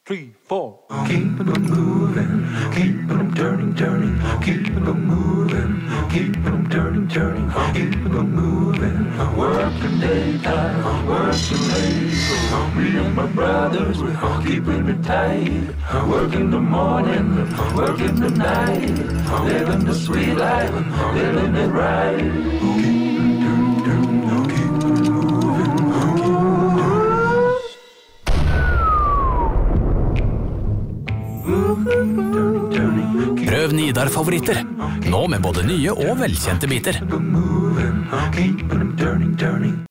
3, 4. Keeping them moving, keeping them turning, turning, keeping them moving, keeping them turning, turning, keeping them moving. Working daytime, working late. Me and my brothers, we're keeping it tight. Working the morning, working the night. Living the sweet life, living it right. Prøv Nidar favoritter, nå med både nye og velkjente biter.